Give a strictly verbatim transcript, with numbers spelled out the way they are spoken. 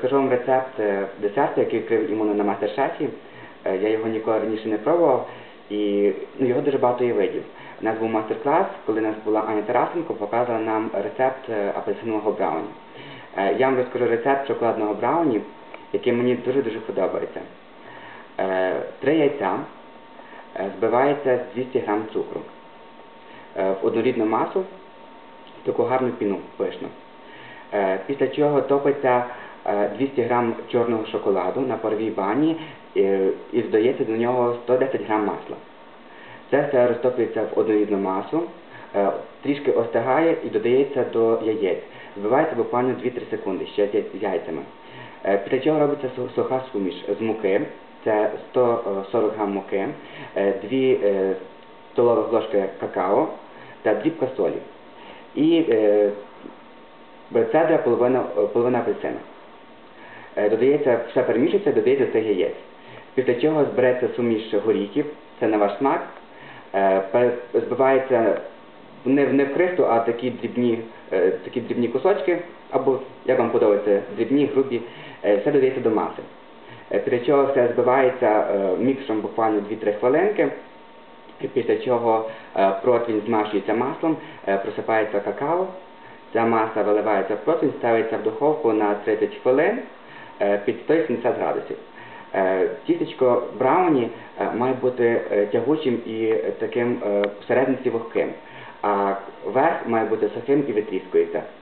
розкажу вам рецепт десерту, який відкрив іменно на мастер-шефі. Я його ніколи раніше не пробував, і ну, його дуже багато є видів. У нас був мастер-клас, коли у нас була Аня Тарасенко, показала нам рецепт апельсинового брауні. Я вам розкажу рецепт шоколадного брауні, який мені дуже-дуже подобається. Три яйця збивається з двісті грам цукру в однорідну масу, таку гарну піну пишну. Після чого топиться двісті грам чорного шоколаду на паровій бані і додається до нього сто десять грам масла. Це все розтоплюється в однорідну масу, трішки остигає і додається до яєць. Збивається буквально дві-три секунди ще з яйцями. Після чого робиться суха суміш з муки, це сто сорок грам муки, дві столових ложки какао та дрібка солі. І цедра, половина, половина апельсина. Додається, все перемішується, додається цих яєць. Після чого збереться суміш горіхів, це на ваш смак, збивається не, не в кристу, а такі дрібні, такі дрібні кусочки, або, як вам подобається, дрібні, грубі, все додається до маси. Після чого все збивається міксом буквально дві-три хвилинки, після чого противень змащується маслом, просипається какао, ця маса виливається в противень, ставиться в духовку на тридцять хвилин під сто сімдесят градусів. Тістечко брауні має бути тягучим і таким всерединці вогким, а верх має бути сухим і витріскується.